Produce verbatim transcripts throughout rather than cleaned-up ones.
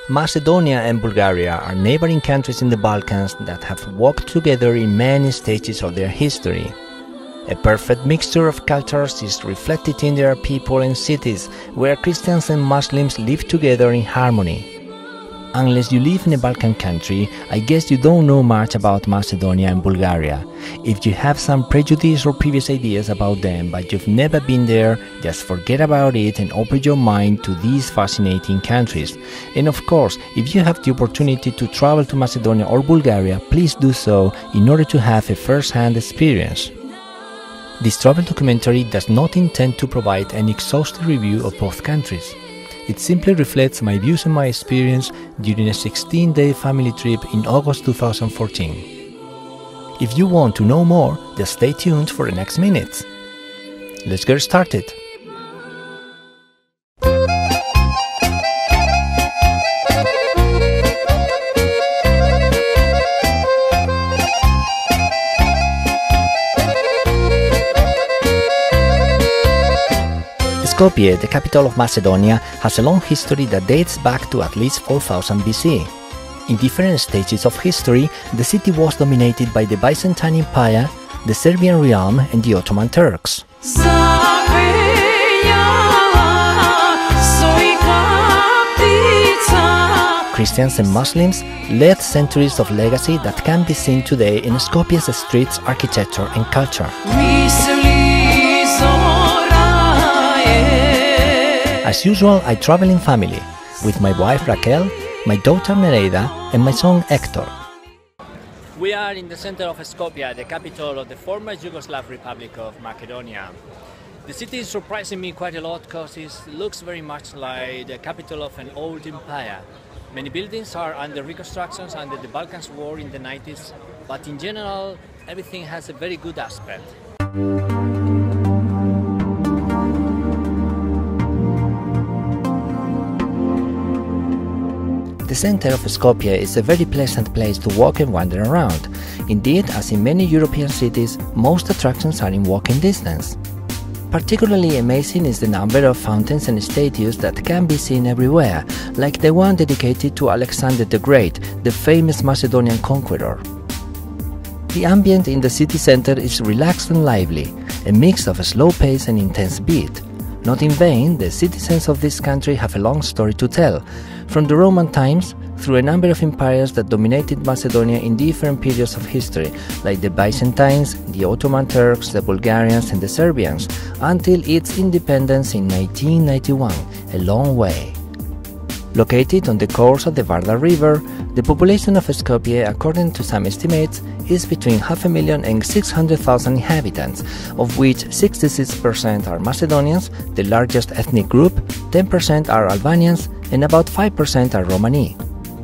Macedonia and Bulgaria are neighboring countries in the Balkans that have walked together in many stages of their history. A perfect mixture of cultures is reflected in their people and cities, where Christians and Muslims live together in harmony. Unless you live in a Balkan country, I guess you don't know much about Macedonia and Bulgaria. If you have some prejudice or previous ideas about them but you've never been there, just forget about it and open your mind to these fascinating countries. And of course, if you have the opportunity to travel to Macedonia or Bulgaria, please do so in order to have a first-hand experience. This travel documentary does not intend to provide an exhaustive review of both countries. It simply reflects my views and my experience during a sixteen-day family trip in August two thousand fourteen. If you want to know more, just stay tuned for the next minutes. Let's get started! Skopje, the capital of Macedonia, has a long history that dates back to at least four thousand B C. In different stages of history, the city was dominated by the Byzantine Empire, the Serbian realm and the Ottoman Turks. Christians and Muslims led centuries of legacy that can be seen today in Skopje's streets, architecture and culture. As usual, I travel in family, with my wife Raquel, my daughter Nereida and my son Hector. We are in the center of Skopje, the capital of the former Yugoslav Republic of Macedonia. The city is surprising me quite a lot because it looks very much like the capital of an old empire. Many buildings are under reconstructions under the Balkans war in the nineties, but in general everything has a very good aspect. The center of Skopje is a very pleasant place to walk and wander around. Indeed, as in many European cities, most attractions are in walking distance. Particularly amazing is the number of fountains and statues that can be seen everywhere, like the one dedicated to Alexander the Great, the famous Macedonian conqueror. The ambient in the city center is relaxed and lively, a mix of a slow pace and intense beat. Not in vain, the citizens of this country have a long story to tell, from the Roman times through a number of empires that dominated Macedonia in different periods of history, like the Byzantines, the Ottoman Turks, the Bulgarians and the Serbians, until its independence in nineteen ninety-one, a long way. Located on the course of the Vardar River, the population of Skopje, according to some estimates, is between half a million and six hundred thousand inhabitants, of which sixty-six percent are Macedonians, the largest ethnic group, ten percent are Albanians, and about five percent are Romani.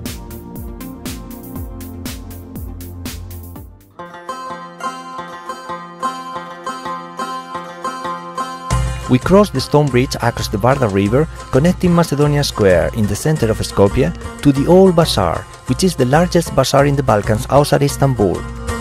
We crossed the stone bridge across the Vardar River, connecting Macedonia Square in the center of Skopje to the Old Bazaar, which is the largest bazaar in the Balkans outside Istanbul.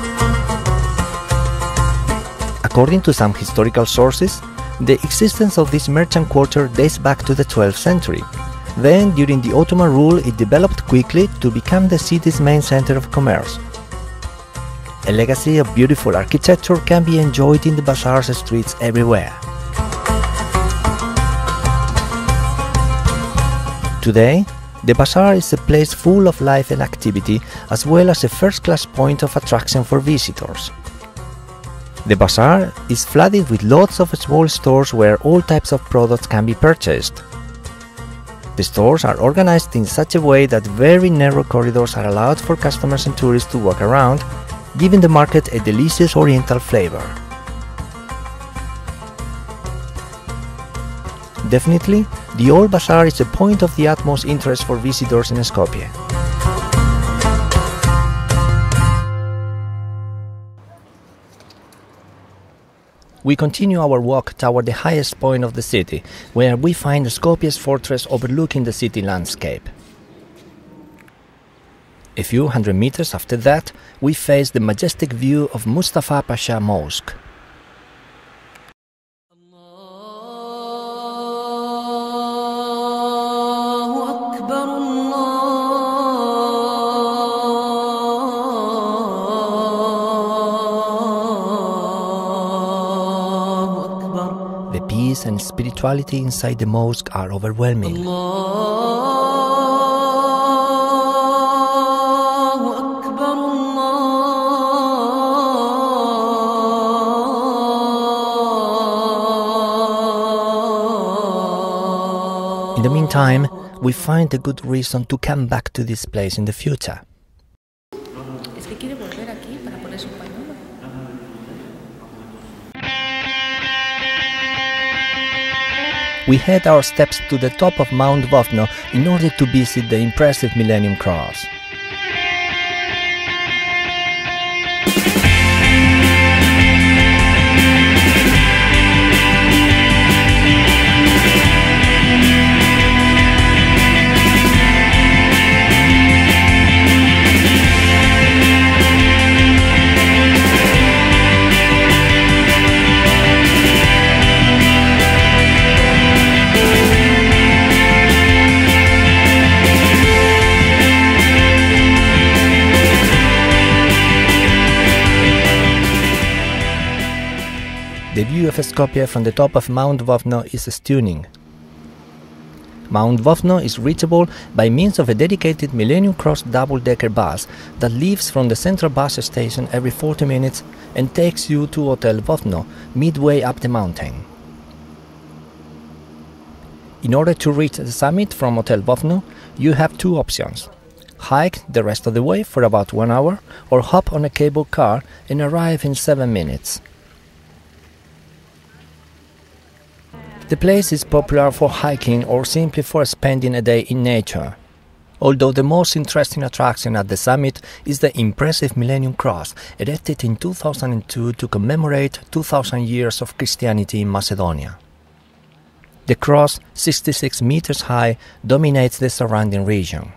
According to some historical sources, the existence of this merchant quarter dates back to the twelfth century. Then, during the Ottoman rule, it developed quickly to become the city's main center of commerce. A legacy of beautiful architecture can be enjoyed in the bazaar's streets everywhere. Today, the bazaar is a place full of life and activity, as well as a first-class point of attraction for visitors. The bazaar is flooded with lots of small stores where all types of products can be purchased. The stores are organized in such a way that very narrow corridors are allowed for customers and tourists to walk around, giving the market a delicious oriental flavor. Definitely, the Old Bazaar is a point of the utmost interest for visitors in Skopje. We continue our walk toward the highest point of the city, where we find Skopje's fortress overlooking the city landscape. A few hundred meters after that, we face the majestic view of Mustafa Pasha Mosque. peace and spirituality inside the mosque are overwhelming. In the meantime, we find a good reason to come back to this place in the future. We head our steps to the top of Mount Vovno in order to visit the impressive Millennium Cross. The view of Skopje from the top of Mount Vovno is stunning. Mount Vovno is reachable by means of a dedicated Millennium Cross double-decker bus that leaves from the central bus station every forty minutes and takes you to Hotel Vovno, midway up the mountain. In order to reach the summit from Hotel Vovno, you have two options. Hike the rest of the way for about one hour, or hop on a cable car and arrive in seven minutes. The place is popular for hiking or simply for spending a day in nature. Although the most interesting attraction at the summit is the impressive Millennium Cross, erected in two thousand two to commemorate two thousand years of Christianity in Macedonia. The cross, sixty-six meters high, dominates the surrounding region.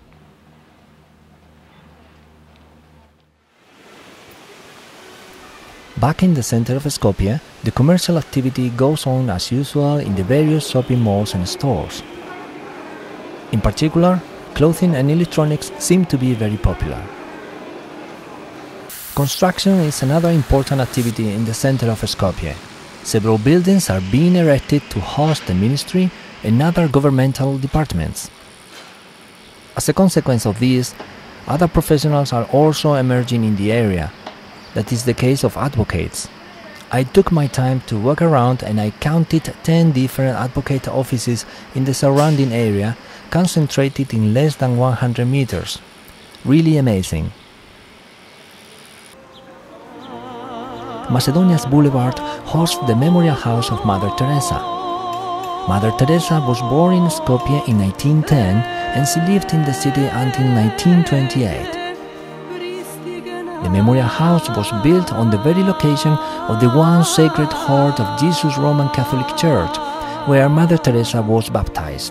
Back in the center of Skopje, the commercial activity goes on as usual in the various shopping malls and stores. In particular, clothing and electronics seem to be very popular. Construction is another important activity in the center of Skopje. Several buildings are being erected to host the ministry and other governmental departments. As a consequence of this, other professionals are also emerging in the area. That is the case of advocates. I took my time to walk around and I counted ten different advocate offices in the surrounding area, concentrated in less than one hundred meters. Really amazing. Macedonia's Boulevard hosts the Memorial House of Mother Teresa. Mother Teresa was born in Skopje in nineteen ten and she lived in the city until nineteen twenty-eight. The Memorial House was built on the very location of the once Sacred Heart of Jesus Roman Catholic Church, where Mother Teresa was baptized.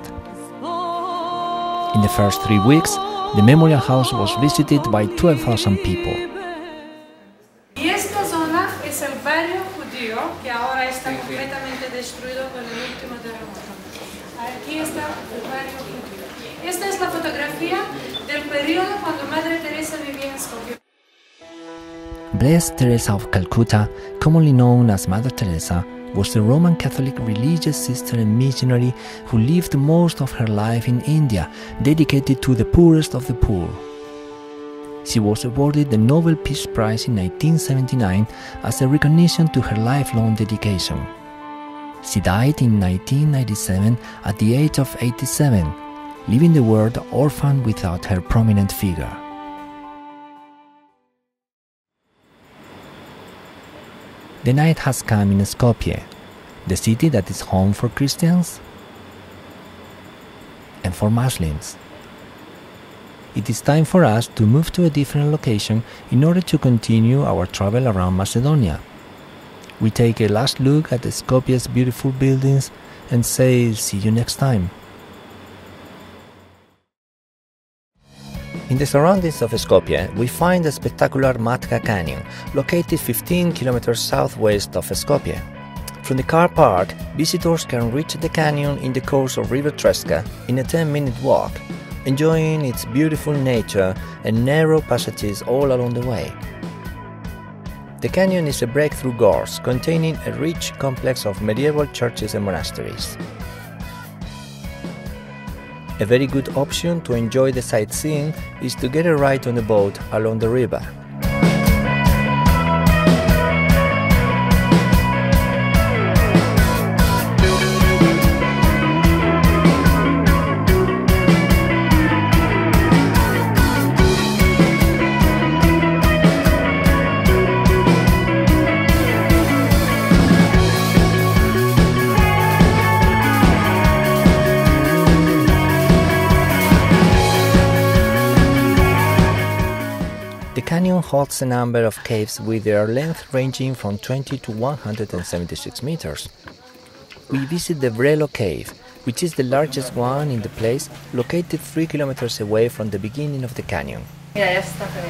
In the first three weeks, the Memorial House was visited by twelve thousand people. Y esta zona es el barrio judío que ahora está completamente destruido con el último terremoto. Aquí está el barrio judío. Esta es la fotografía del periodo cuando Madre Teresa vivía en Skopje. Blessed Teresa of Calcutta, commonly known as Mother Teresa, was a Roman Catholic religious sister and missionary who lived most of her life in India, dedicated to the poorest of the poor. She was awarded the Nobel Peace Prize in nineteen seventy-nine as a recognition to her lifelong dedication. She died in nineteen ninety-seven at the age of eighty-seven, leaving the world orphaned without her prominent figure. The night has come in Skopje, the city that is home for Christians and for Muslims. It is time for us to move to a different location in order to continue our travel around Macedonia. We take a last look at Skopje's beautiful buildings and say see you next time. In the surroundings of Skopje, we find the spectacular Malka Canyon, located fifteen kilometers southwest of Skopje. From the car park, visitors can reach the canyon in the course of River Rilska in a ten minute walk, enjoying its beautiful nature and narrow passages all along the way. The canyon is a breakthrough gorge containing a rich complex of medieval churches and monasteries. A very good option to enjoy the sightseeing is to get a ride on a boat along the river. The canyon holds a number of caves with their length ranging from twenty to one hundred seventy-six meters. We visit the Beliko cave, which is the largest one in the place, located three kilometers away from the beginning of the canyon. The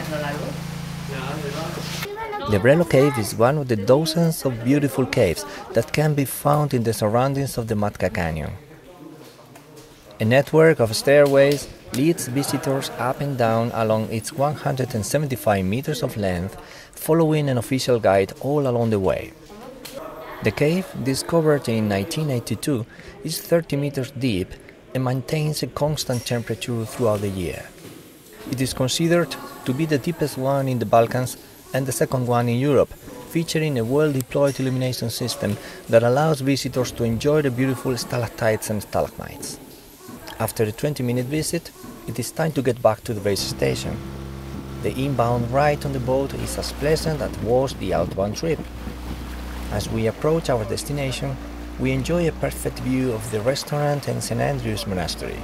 Beliko cave is one of the dozens of beautiful caves that can be found in the surroundings of the Malka Canyon. A network of stairways leads visitors up and down along its one hundred seventy-five meters of length, following an official guide all along the way. The cave, discovered in nineteen eighty-two, is thirty meters deep and maintains a constant temperature throughout the year. It is considered to be the deepest one in the Balkans and the second one in Europe, featuring a well-deployed illumination system that allows visitors to enjoy the beautiful stalactites and stalagmites. After a twenty minute visit, it is time to get back to the base station. The inbound ride on the boat is as pleasant as was the outbound trip. As we approach our destination, we enjoy a perfect view of the restaurant and Saint Andrew's Monastery.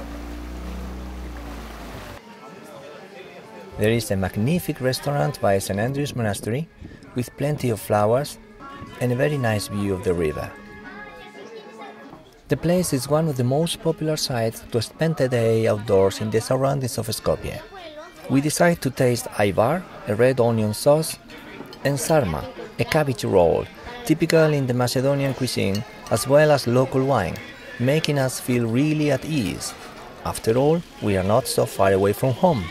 There is a magnificent restaurant by Saint Andrew's Monastery with plenty of flowers and a very nice view of the river. The place is one of the most popular sites to spend a day outdoors in the surroundings of Skopje. We decide to taste ayvar, a red onion sauce, and sarma, a cabbage roll, typical in the Macedonian cuisine, as well as local wine, making us feel really at ease. After all, we are not so far away from home.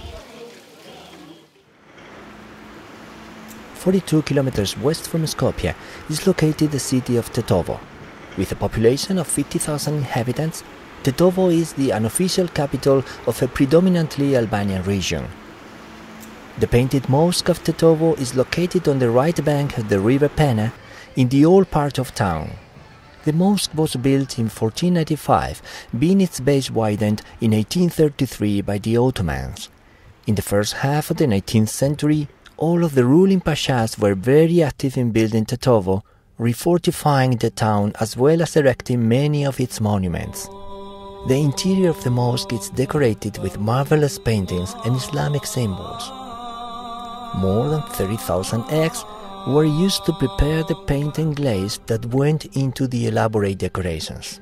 forty-two kilometers west from Skopje is located the city of Tetovo. With a population of fifty thousand inhabitants, Tetovo is the unofficial capital of a predominantly Albanian region. The painted mosque of Tetovo is located on the right bank of the river Pena, in the old part of town. The mosque was built in fourteen ninety-five, being its base widened in eighteen thirty-three by the Ottomans. In the first half of the nineteenth century, all of the ruling pashas were very active in building Tetovo, refortifying the town as well as erecting many of its monuments. The interior of the mosque is decorated with marvelous paintings and Islamic symbols. More than thirty thousand eggs were used to prepare the paint and glaze that went into the elaborate decorations.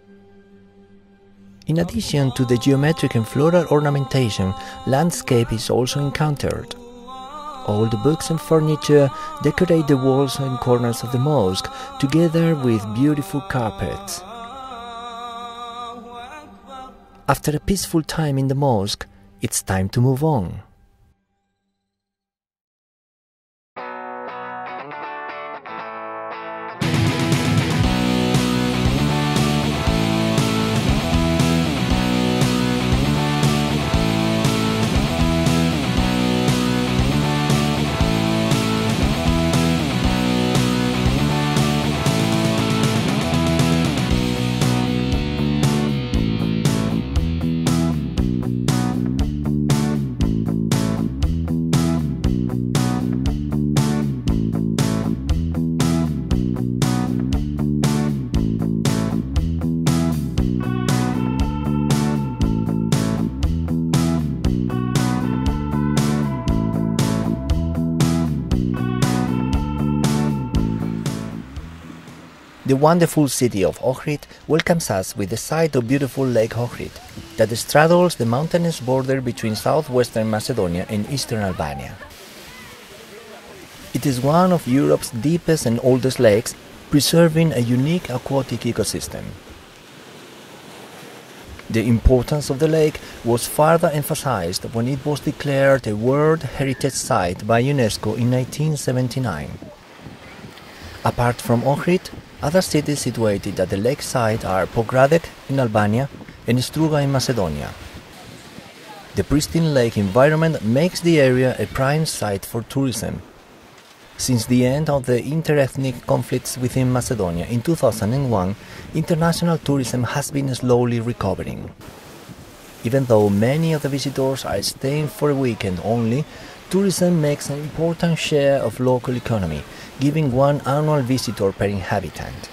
In addition to the geometric and floral ornamentation, landscape is also encountered. Old books and furniture decorate the walls and corners of the mosque, together with beautiful carpets. After a peaceful time in the mosque, it's time to move on. The wonderful city of Ohrid welcomes us with the sight of beautiful Lake Ohrid that straddles the mountainous border between southwestern Macedonia and eastern Albania. It is one of Europe's deepest and oldest lakes, preserving a unique aquatic ecosystem. The importance of the lake was further emphasized when it was declared a World Heritage Site by UNESCO in nineteen seventy-nine. Apart from Ohrid, other cities situated at the lakeside are Pogradec in Albania and Struga in Macedonia. The pristine lake environment makes the area a prime site for tourism. Since the end of the interethnic conflicts within Macedonia in two thousand one, international tourism has been slowly recovering. Even though many of the visitors are staying for a weekend only, tourism makes an important share of local economy, giving one annual visitor per inhabitant.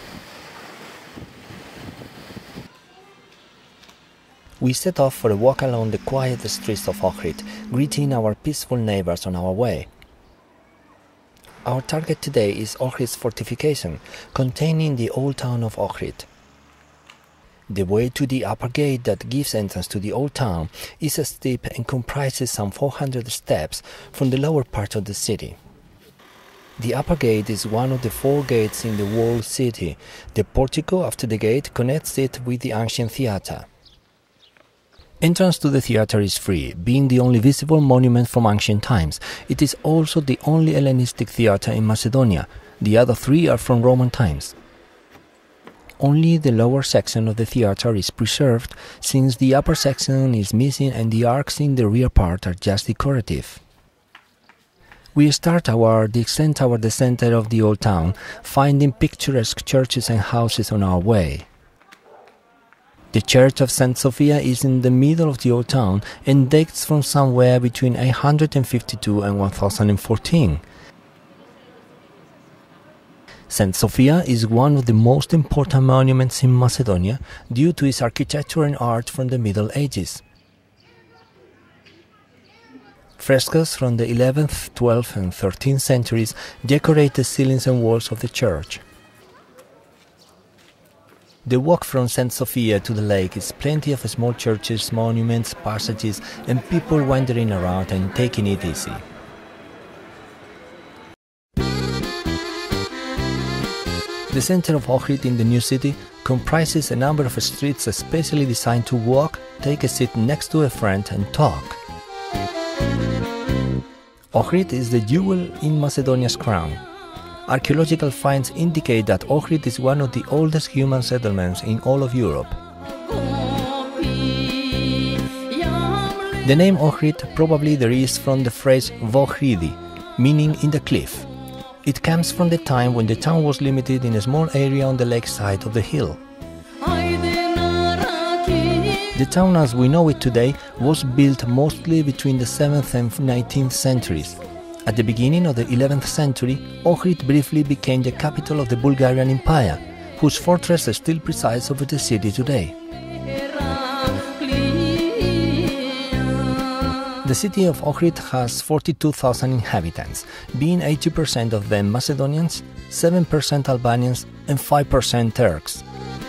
We set off for a walk along the quiet streets of Ohrid, greeting our peaceful neighbors on our way. Our target today is Ohrid's fortification, containing the old town of Ohrid. The way to the upper gate that gives entrance to the old town is steep and comprises some four hundred steps from the lower part of the city. The upper gate is one of the four gates in the walled city. The portico after the gate connects it with the ancient theatre. Entrance to the theatre is free, being the only visible monument from ancient times. It is also the only Hellenistic theatre in Macedonia. The other three are from Roman times. Only the lower section of the theatre is preserved, since the upper section is missing and the arcs in the rear part are just decorative. We start our descent toward the center of the old town, finding picturesque churches and houses on our way. The church of Saint Sofia is in the middle of the old town and dates from somewhere between eight hundred fifty-two and one thousand fourteen. Saint Sofia is one of the most important monuments in Macedonia due to its architecture and art from the Middle Ages. Frescoes from the eleventh, twelfth and thirteenth centuries decorate the ceilings and walls of the church. The walk from Saint Sofia to the lake is plenty of small churches, monuments, passages and people wandering around and taking it easy. The center of Ohrid in the new city comprises a number of streets especially designed to walk, take a seat next to a friend and talk. Ohrid is the jewel in Macedonia's crown. Archaeological finds indicate that Ohrid is one of the oldest human settlements in all of Europe. The name Ohrid probably derives from the phrase Vohridi, meaning in the cliff. It comes from the time when the town was limited in a small area on the lakeside of the hill. The town as we know it today was built mostly between the seventh and nineteenth centuries. At the beginning of the eleventh century, Ohrid briefly became the capital of the Bulgarian Empire, whose fortress still presides over the city today. The city of Ohrid has forty-two thousand inhabitants, being eighty percent of them Macedonians, seven percent Albanians and five percent Turks.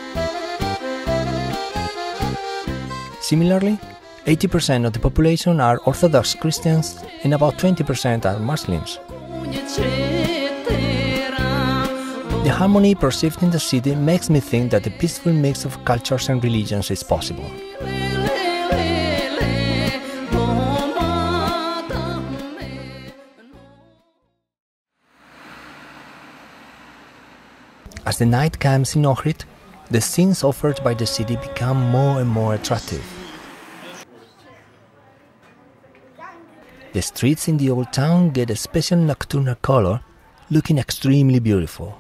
Similarly, eighty percent of the population are Orthodox Christians and about twenty percent are Muslims. The harmony perceived in the city makes me think that a peaceful mix of cultures and religions is possible. As the night comes in Ohrid, the scenes offered by the city become more and more attractive. The streets in the old town get a special nocturnal color, looking extremely beautiful.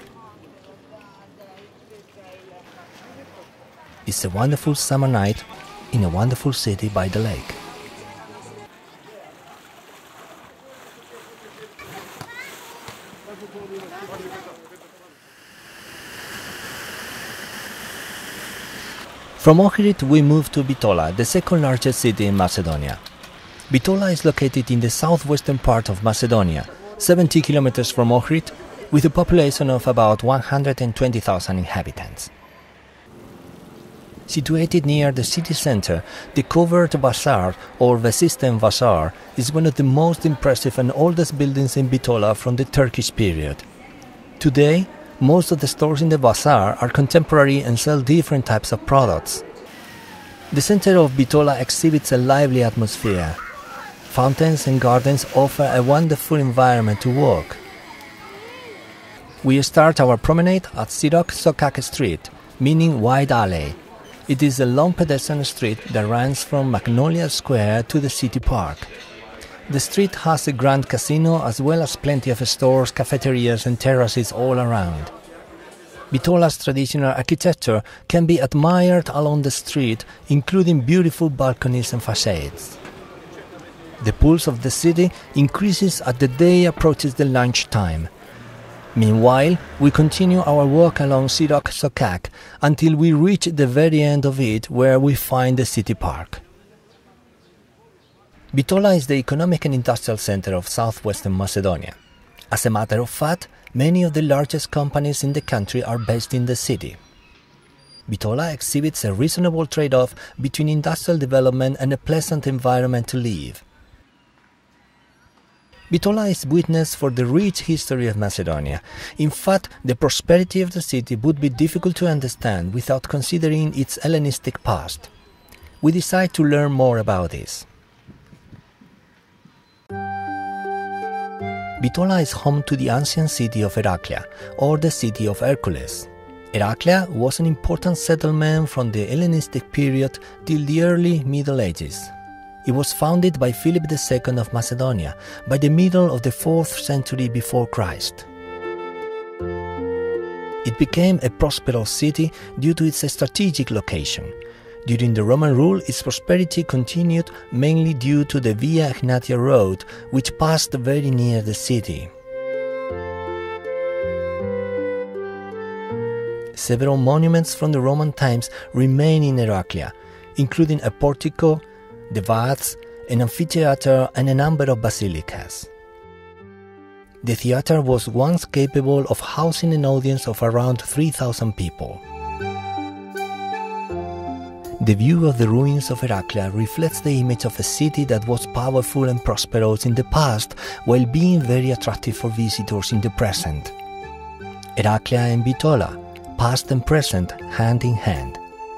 It's a wonderful summer night in a wonderful city by the lake. From Ohrid we move to Bitola, the second largest city in Macedonia. Bitola is located in the southwestern part of Macedonia, seventy kilometers from Ohrid, with a population of about one hundred twenty thousand inhabitants. Situated near the city center, the covered bazaar, or Vesisten Bazaar, is one of the most impressive and oldest buildings in Bitola from the Turkish period. Today, most of the stores in the bazaar are contemporary and sell different types of products. The center of Bitola exhibits a lively atmosphere. Fountains and gardens offer a wonderful environment to walk. We start our promenade at Sirok Sokak Street, meaning wide alley. It is a long pedestrian street that runs from Magnolia Square to the city park. The street has a grand casino as well as plenty of stores, cafeterias and terraces all around. Bitola's traditional architecture can be admired along the street, including beautiful balconies and facades. The pulse of the city increases as the day approaches the lunchtime. Meanwhile, we continue our walk along Sirok Sokak until we reach the very end of it, where we find the city park. Bitola is the economic and industrial center of southwestern Macedonia. As a matter of fact, many of the largest companies in the country are based in the city. Bitola exhibits a reasonable trade-off between industrial development and a pleasant environment to live. Bitola is witness for the rich history of Macedonia. In fact, the prosperity of the city would be difficult to understand without considering its Hellenistic past. We decide to learn more about this. Bitola is home to the ancient city of Heraclea, or the city of Hercules. Heraclea was an important settlement from the Hellenistic period till the early Middle Ages. It was founded by Philip the Second of Macedonia by the middle of the fourth century before Christ. It became a prosperous city due to its strategic location. During the Roman rule, its prosperity continued mainly due to the Via Egnatia road, which passed very near the city. Several monuments from the Roman times remain in Heraclea, including a portico, the baths, an amphitheater and a number of basilicas. The theater was once capable of housing an audience of around three thousand people. The view of the ruins of Heraclea reflects the image of a city that was powerful and prosperous in the past while being very attractive for visitors in the present. Heraclea and Bitola, past and present, hand in hand.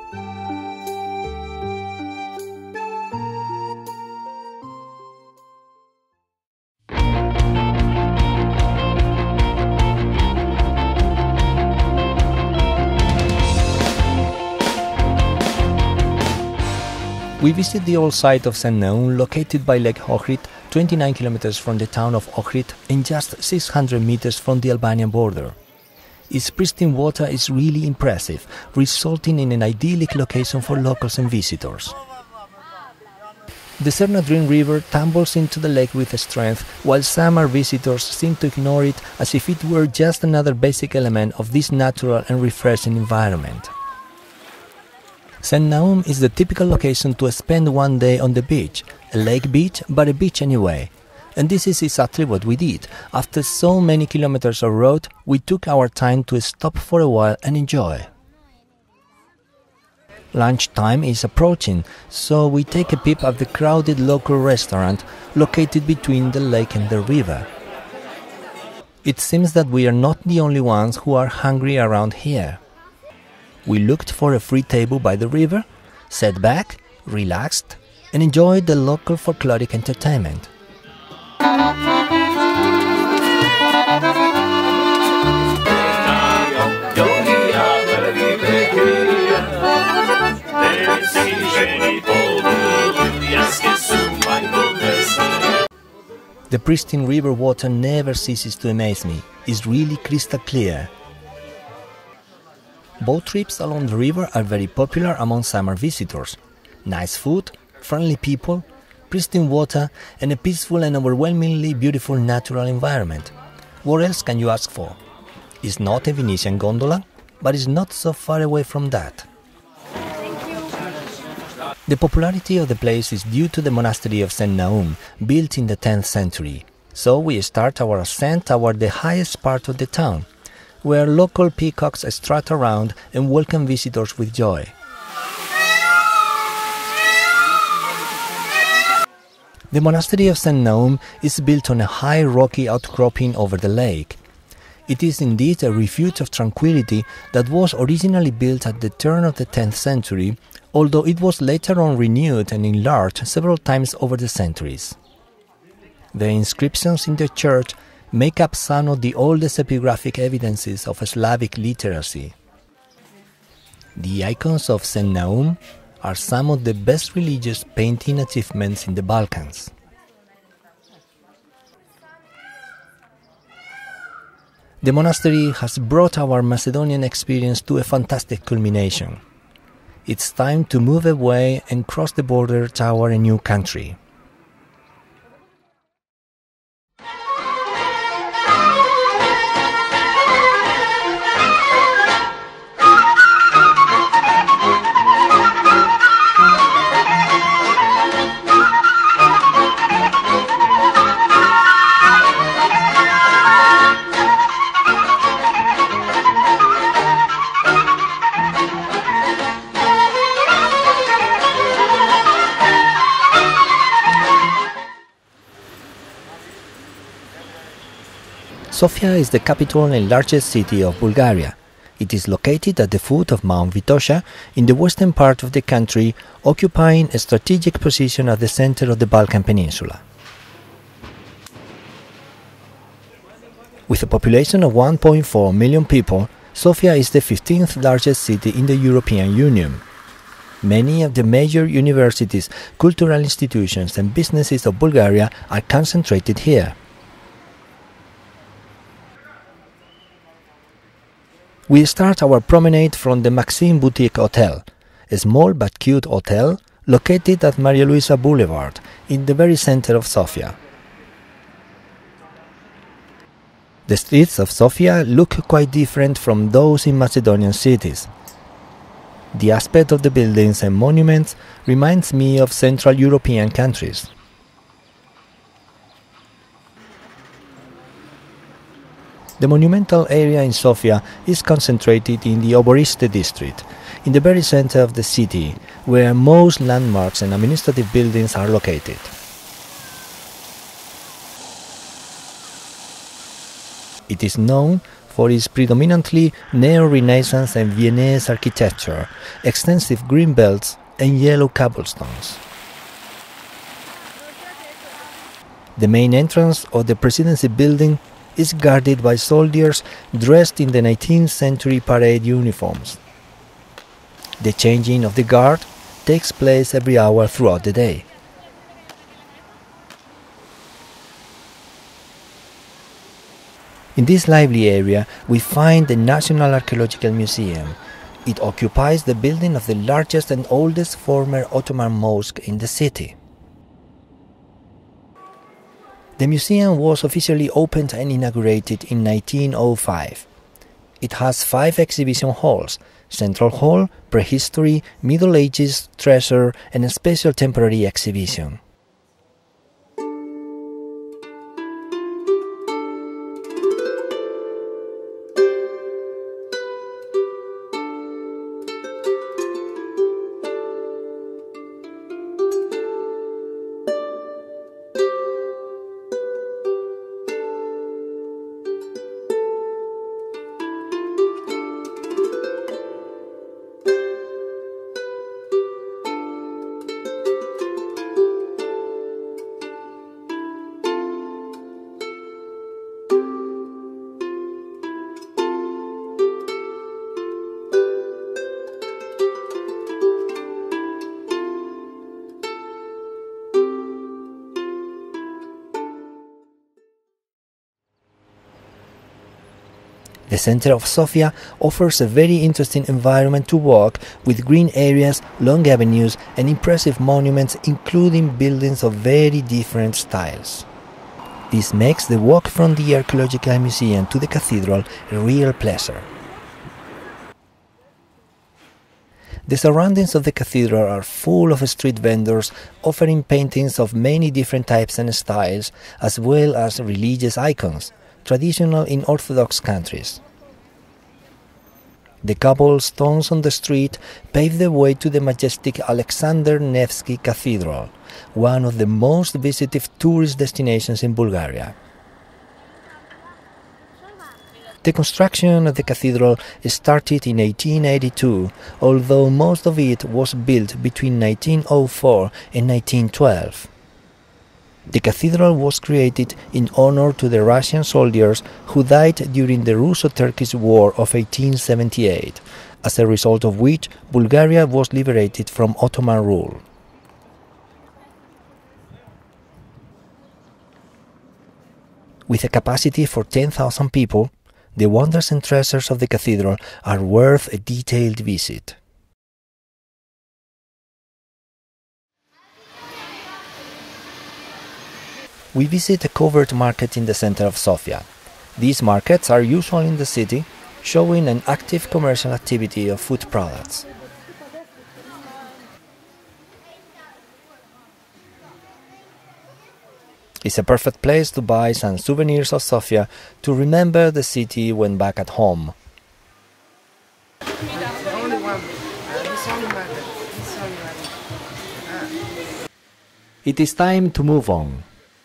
We visit the old site of Saint Naun, located by Lake Ohrid, twenty-nine kilometers from the town of Ohrid and just six hundred meters from the Albanian border. Its pristine water is really impressive, resulting in an idyllic location for locals and visitors. The Cernadrin River tumbles into the lake with strength, while summer visitors seem to ignore it as if it were just another basic element of this natural and refreshing environment. Saint Naun is the typical location to spend one day on the beach, a lake beach, but a beach anyway. And this is exactly what we did. After so many kilometers of road, we took our time to stop for a while and enjoy. Lunchtime is approaching, so we take a peep at the crowded local restaurant located between the lake and the river. It seems that we are not the only ones who are hungry around here. We looked for a free table by the river, sat back, relaxed, and enjoyed the local folkloric entertainment. The pristine river water never ceases to amaze me. It's really crystal clear. Boat trips along the river are very popular among summer visitors. Nice food, friendly people, pristine water, and a peaceful and overwhelmingly beautiful natural environment. What else can you ask for? It's not a Venetian gondola, but it's not so far away from that. The popularity of the place is due to the monastery of Saint Naun, built in the tenth century. So we start our ascent toward the highest part of the town, where local peacocks strut around and welcome visitors with joy. The monastery of Saint Naun is built on a high rocky outcropping over the lake. It is indeed a refuge of tranquility that was originally built at the turn of the tenth century, although it was later on renewed and enlarged several times over the centuries. The inscriptions in the church make up some of the oldest epigraphic evidences of Slavic literacy. The icons of Saint Naun are some of the best religious painting achievements in the Balkans. The monastery has brought our Macedonian experience to a fantastic culmination. It's time to move away and cross the border toward a new country. Sofia is the capital and largest city of Bulgaria. It is located at the foot of Mount Vitola in the western part of the country, occupying a strategic position at the center of the Balkan Peninsula. With a population of one point four million people, Sofia is the fifteenth largest city in the European Union. Many of the major universities, cultural institutions and businesses of Bulgaria are concentrated here. We start our promenade from the Maxim Boutique Hotel, a small but cute hotel located at Maria Luisa Boulevard in the very center of Sofia. The streets of Sofia look quite different from those in Macedonian cities. The aspect of the buildings and monuments reminds me of Central European countries. The monumental area in Sofia is concentrated in the Ohrid district, in the very center of the city, where most landmarks and administrative buildings are located. It is known for its predominantly neo-Renaissance and Viennese architecture, extensive green belts and yellow cobblestones. The main entrance of the Presidency building is guarded by soldiers dressed in the nineteenth century parade uniforms. The changing of the guard takes place every hour throughout the day. In this lively area we find the National Archaeological Museum. It occupies the building of the largest and oldest former Ottoman mosque in the city. The museum was officially opened and inaugurated in nineteen oh five. It has five exhibition halls: Central Hall, Prehistory, Middle Ages, Treasure and a special temporary exhibition. The center of Sofia offers a very interesting environment to walk, with green areas, long avenues and impressive monuments, including buildings of very different styles. This makes the walk from the Archaeological Museum to the cathedral a real pleasure. The surroundings of the cathedral are full of street vendors offering paintings of many different types and styles, as well as religious icons, traditional in Orthodox countries. The cobblestones on the street pave the way to the majestic Alexander Nevsky Cathedral, one of the most visited tourist destinations in Bulgaria. The construction of the cathedral started in eighteen eighty-two, although most of it was built between nineteen oh four and nineteen twelve. The cathedral was created in honor to the Russian soldiers who died during the Russo-Turkish War of eighteen seventy-eight, as a result of which Bulgaria was liberated from Ottoman rule. With a capacity for ten thousand people, the wonders and treasures of the cathedral are worth a detailed visit. We visit a covered market in the center of Sofia. These markets are usual in the city, showing an active commercial activity of food products. It's a perfect place to buy some souvenirs of Sofia to remember the city when back at home. It is time to move on.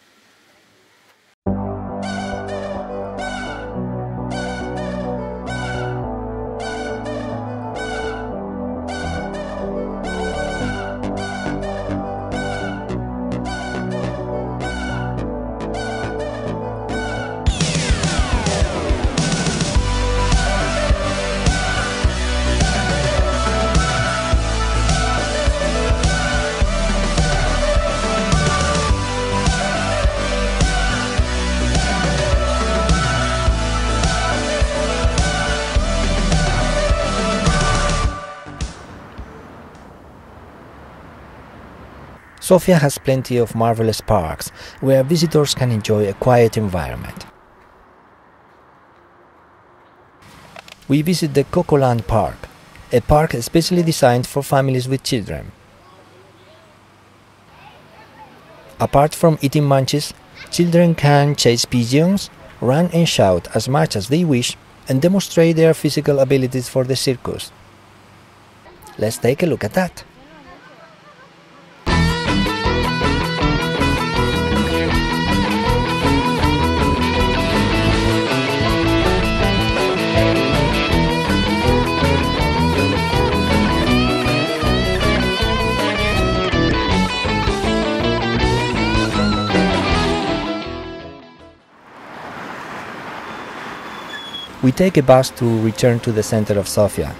Sofia has plenty of marvelous parks where visitors can enjoy a quiet environment. We visit the Cocoland Park, a park especially designed for families with children. Apart from eating munchies, children can chase pigeons, run and shout as much as they wish, and demonstrate their physical abilities for the circus. Let's take a look at that. We take a bus to return to the center of Sofia.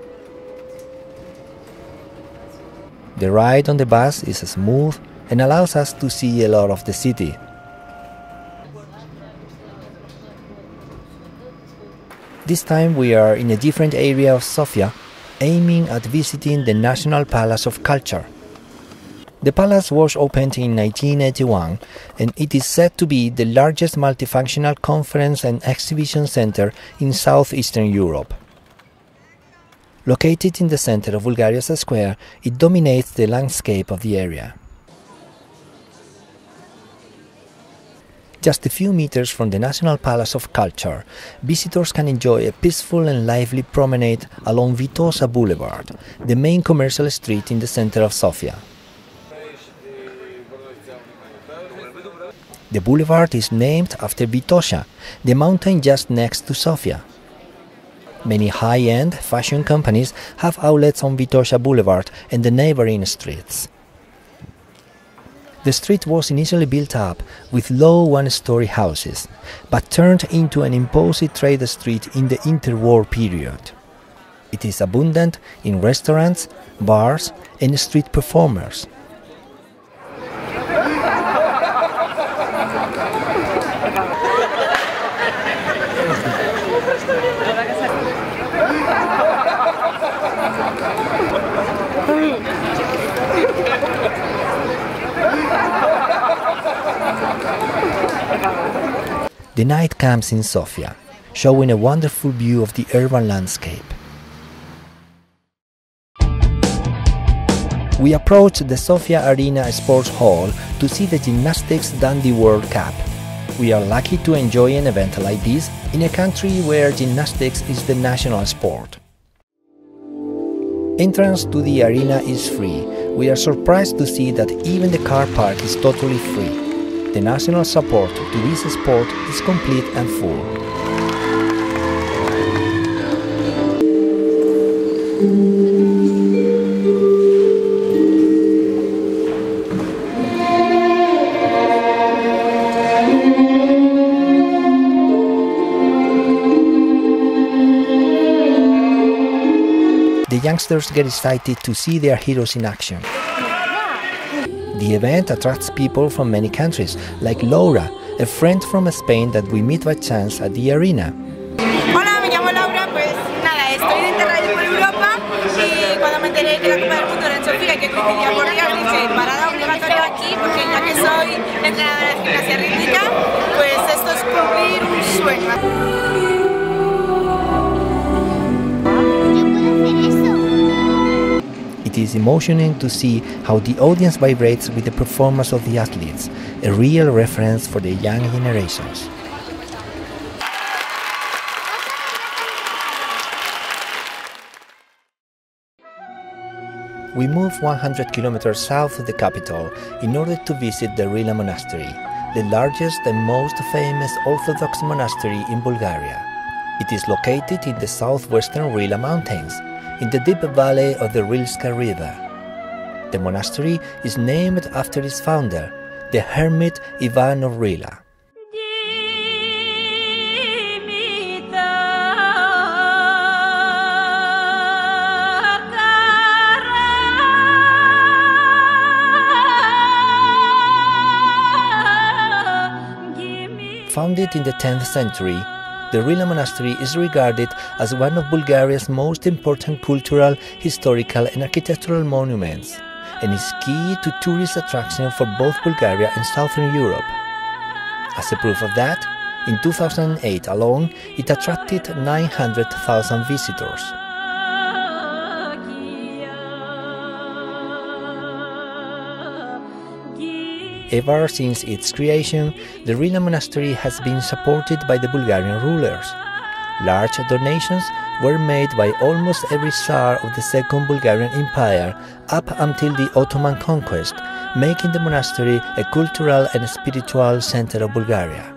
The ride on the bus is smooth and allows us to see a lot of the city. This time we are in a different area of Sofia, aiming at visiting the National Palace of Culture. The palace was opened in nineteen eighty-one, and it is said to be the largest multifunctional conference and exhibition center in southeastern Europe. Located in the center of Bulgaria's square, it dominates the landscape of the area. Just a few meters from the National Palace of Culture, visitors can enjoy a peaceful and lively promenade along Bitola Boulevard, the main commercial street in the center of Sofia. The boulevard is named after Bitola, the mountain just next to Sofia. Many high-end fashion companies have outlets on Bitola Boulevard and the neighboring streets. The street was initially built up with low one-story houses, but turned into an imposing trade street in the interwar period. It is abundant in restaurants, bars, and street performers. The night comes in Sofia, showing a wonderful view of the urban landscape. We approach the Sofia Arena Sports Hall to see the Gymnastics Dundee World Cup. We are lucky to enjoy an event like this in a country where gymnastics is the national sport. Entrance to the arena is free. We are surprised to see that even the car park is totally free. The national support to this sport is complete and full. youngsters get excited to see their heroes in action. The event attracts people from many countries, like Laura, a friend from Spain that we meet by chance at the arena. Hola, me llamo Laura, pues nada, estoy de interrail por Europa y cuando me enteré que la Copa del Mundo era en Sofia y que coincidía por días, dije, parada obligatoria aquí, porque ya que soy entrenadora de gimnasia rítmica, pues esto es cumplir un sueño. It is emotional to see how the audience vibrates with the performance of the athletes, a real reference for the young generations. We move one hundred kilometers south of the capital in order to visit the Rila Monastery, the largest and most famous Orthodox monastery in Bulgaria. It is located in the southwestern Rila Mountains, in the deep valley of the Rilska River. The monastery is named after its founder, the hermit Ivan of Rila. Founded in the tenth century, the Rila Monastery is regarded as one of Bulgaria's most important cultural, historical and architectural monuments, and is key to tourist attraction for both Bulgaria and Southern Europe. As a proof of that, in two thousand eight alone, it attracted nine hundred thousand visitors. Ever since its creation, the Rila Monastery has been supported by the Bulgarian rulers. Large donations were made by almost every Tsar of the Second Bulgarian Empire up until the Ottoman conquest, making the monastery a cultural and spiritual center of Bulgaria.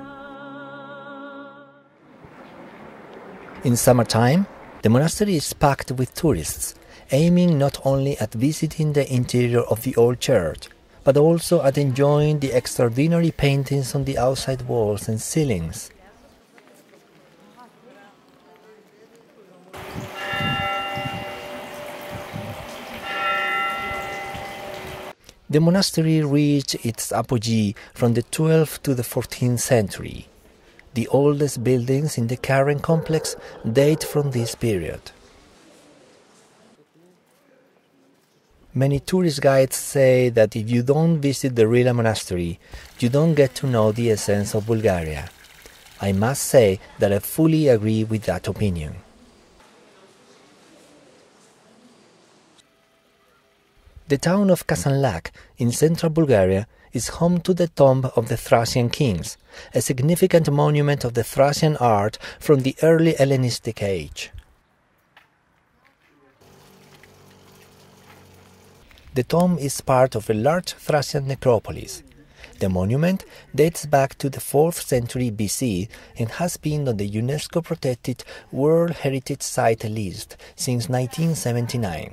In summertime, the monastery is packed with tourists, aiming not only at visiting the interior of the old church, but also at enjoying the extraordinary paintings on the outside walls and ceilings. The monastery reached its apogee from the twelfth to the fourteenth century. The oldest buildings in the current complex date from this period. Many tourist guides say that if you don't visit the Rila Monastery, you don't get to know the essence of Bulgaria. I must say that I fully agree with that opinion. The town of Kazanlak in central Bulgaria is home to the tomb of the Thracian kings, a significant monument of the Thracian art from the early Hellenistic age. The tomb is part of a large Thracian necropolis. The monument dates back to the fourth century B C and has been on the UNESCO protected World Heritage Site list since nineteen seventy-nine.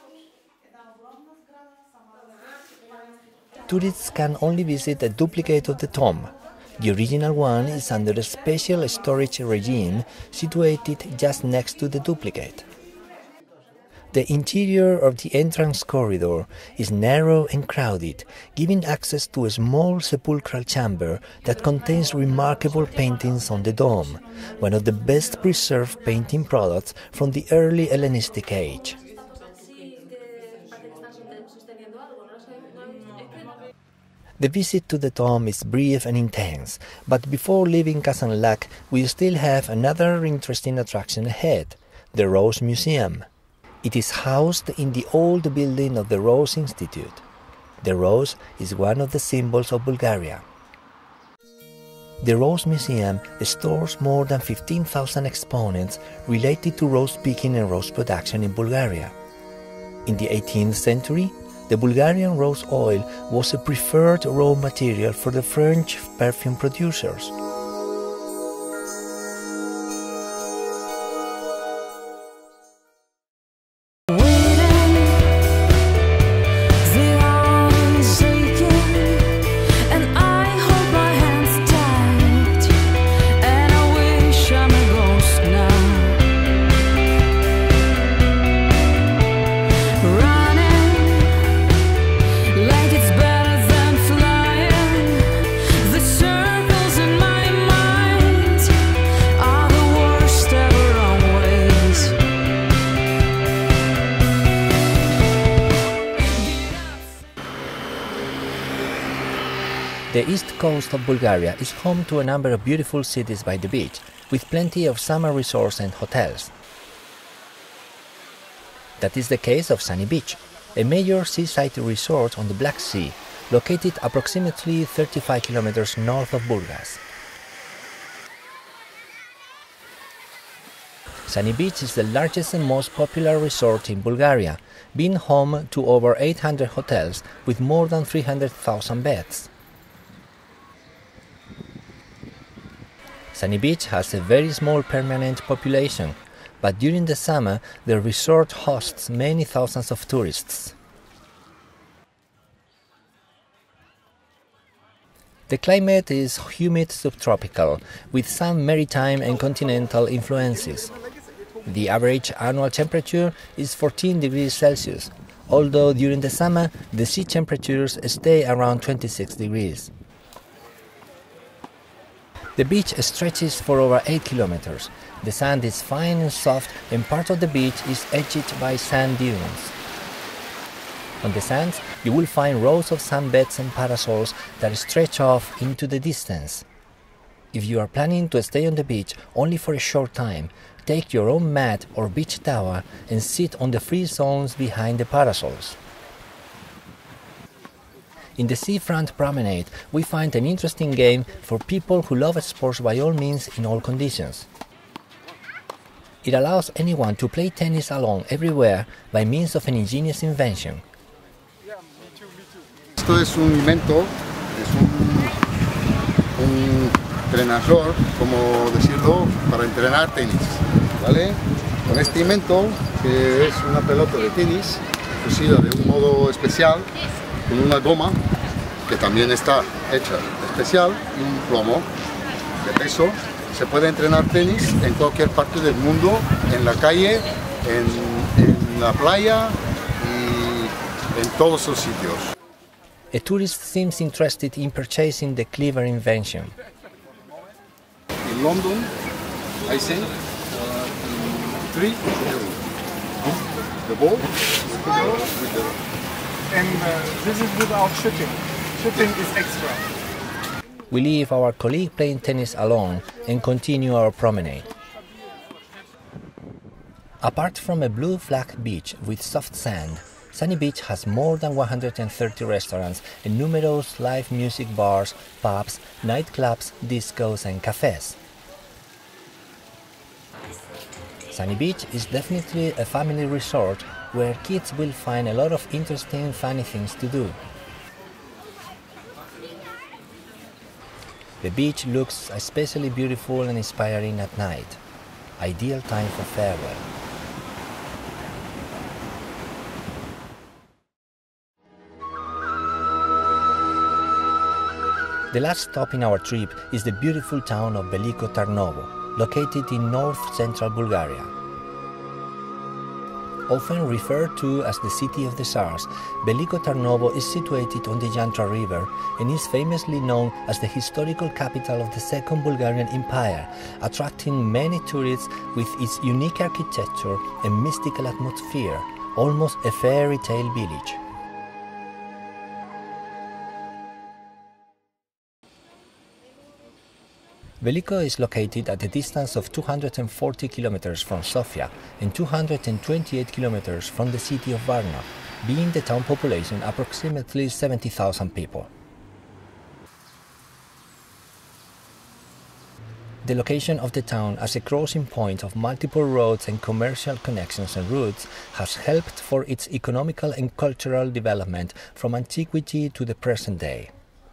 Tourists can only visit a duplicate of the tomb. The original one is under a special storage regime situated just next to the duplicate. The interior of the entrance corridor is narrow and crowded, giving access to a small sepulchral chamber that contains remarkable paintings on the dome, one of the best preserved painting products from the early Hellenistic age. The visit to the tomb is brief and intense, but before leaving Kazanlak, we still have another interesting attraction ahead, the Rose Museum. It is housed in the old building of the Rose Institute. The rose is one of the symbols of Bulgaria. The Rose Museum stores more than fifteen thousand exponents related to rose picking and rose production in Bulgaria. In the eighteenth century, the Bulgarian rose oil was a preferred raw material for the French perfume producers. The east coast of Bulgaria is home to a number of beautiful cities by the beach, with plenty of summer resorts and hotels. That is the case of Sunny Beach, a major seaside resort on the Black Sea, located approximately thirty-five kilometers north of Burgas. Sunny Beach is the largest and most popular resort in Bulgaria, being home to over eight hundred hotels with more than three hundred thousand beds. Sunny Beach has a very small permanent population, but during the summer the resort hosts many thousands of tourists. The climate is humid subtropical, with some maritime and continental influences. The average annual temperature is fourteen degrees Celsius, although during the summer the sea temperatures stay around twenty-six degrees. The beach stretches for over eight kilometers. The sand is fine and soft, and part of the beach is edged by sand dunes. On the sands, you will find rows of sunbeds and parasols that stretch off into the distance. If you are planning to stay on the beach only for a short time, take your own mat or beach towel and sit on the free zones behind the parasols. In the seafront promenade, we find an interesting game for people who love sports by all means in all conditions. It allows anyone to play tennis alone everywhere by means of an ingenious invention. Esto es un invento, es un, un entrenador, como decirlo, para entrenar tenis, ¿vale? Con este invento, que es una pelota de tenis, cosida de un modo especial, con una goma, que también está hecha especial, y un plomo de peso, se puede entrenar tenis en cualquier parte del mundo, en la calle, en, en la playa y en todos los sitios. A tourist seems interested in purchasing the clever invention. In London, I think, uh, three euros. The ball with the... And uh, this is without shooting. Shooting is extra. We leave our colleague playing tennis alone and continue our promenade. Apart from a blue flag beach with soft sand, Sunny Beach has more than one hundred thirty restaurants and numerous live music bars, pubs, nightclubs, discos and cafes. Sunny Beach is definitely a family resort where kids will find a lot of interesting, funny things to do. The beach looks especially beautiful and inspiring at night. Ideal time for farewell. The last stop in our trip is the beautiful town of Beliko Tarnovo, located in north-central Bulgaria. Often referred to as the City of the Tsars, Beliko Tarnovo is situated on the Yantra River and is famously known as the historical capital of the Second Bulgarian Empire, attracting many tourists with its unique architecture and mystical atmosphere, almost a fairy tale village. Beliko is located at a distance of two hundred forty kilometers from Sofia and two hundred twenty-eight kilometers from the city of Varna, being the town population approximately seventy thousand people. The location of the town as a crossing point of multiple roads and commercial connections and routes has helped for its economical and cultural development from antiquity to the present day.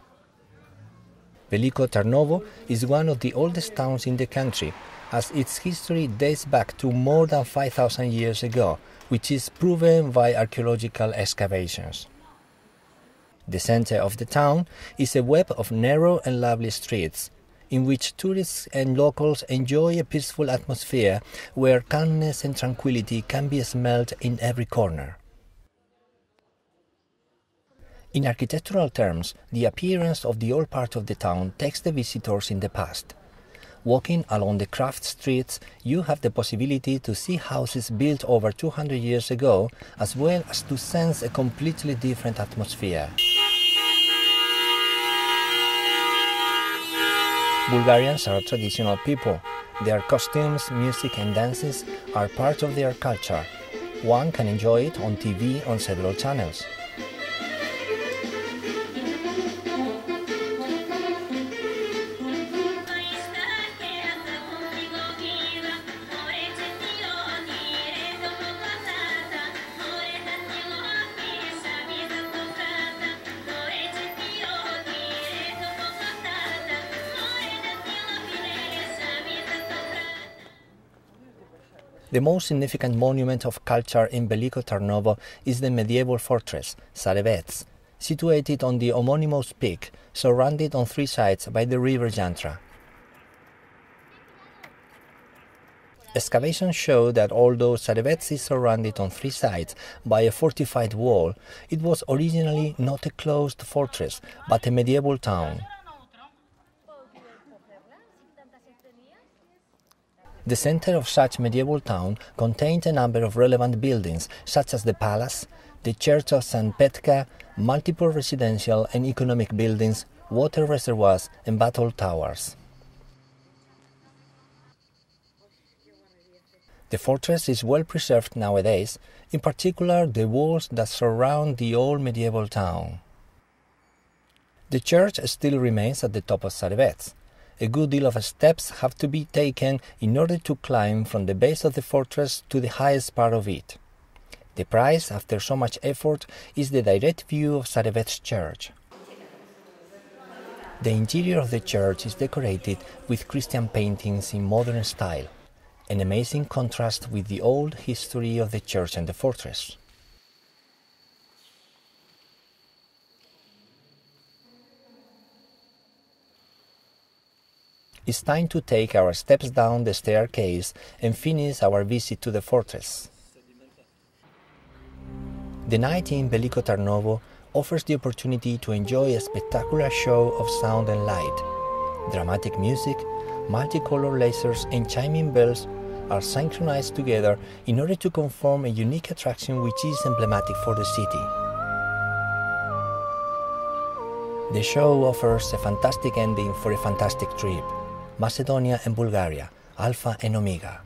Beliko Tarnovo is one of the oldest towns in the country, as its history dates back to more than five thousand years ago, which is proven by archaeological excavations. The center of the town is a web of narrow and lovely streets, in which tourists and locals enjoy a peaceful atmosphere where calmness and tranquility can be smelled in every corner. In architectural terms, the appearance of the old part of the town takes the visitors in the past. Walking along the craft streets, you have the possibility to see houses built over two hundred years ago, as well as to sense a completely different atmosphere. Bulgarians are traditional people. Their costumes, music and dances are part of their culture. One can enjoy it on T V on several channels. The most significant monument of culture in Beliko Tarnovo is the medieval fortress, Sarevets, situated on the homonymous peak, surrounded on three sides by the river Jantra. Excavations show that although Sarevets is surrounded on three sides by a fortified wall, it was originally not a closed fortress, but a medieval town. The center of such medieval town contained a number of relevant buildings, such as the palace, the church of Saint Petka, multiple residential and economic buildings, water reservoirs and battle towers. The fortress is well preserved nowadays, in particular the walls that surround the old medieval town. The church still remains at the top of Sarevets. A good deal of steps have to be taken in order to climb from the base of the fortress to the highest part of it. The prize, after so much effort, is the direct view of Sarevets church. The interior of the church is decorated with Christian paintings in modern style, an amazing contrast with the old history of the church and the fortress. It's time to take our steps down the staircase and finish our visit to the fortress. The night in Beliko Tarnovo offers the opportunity to enjoy a spectacular show of sound and light. Dramatic music, multicolor lasers and chiming bells are synchronized together in order to conform a unique attraction which is emblematic for the city. The show offers a fantastic ending for a fantastic trip. Macedonia and Bulgaria, Alpha and Omega.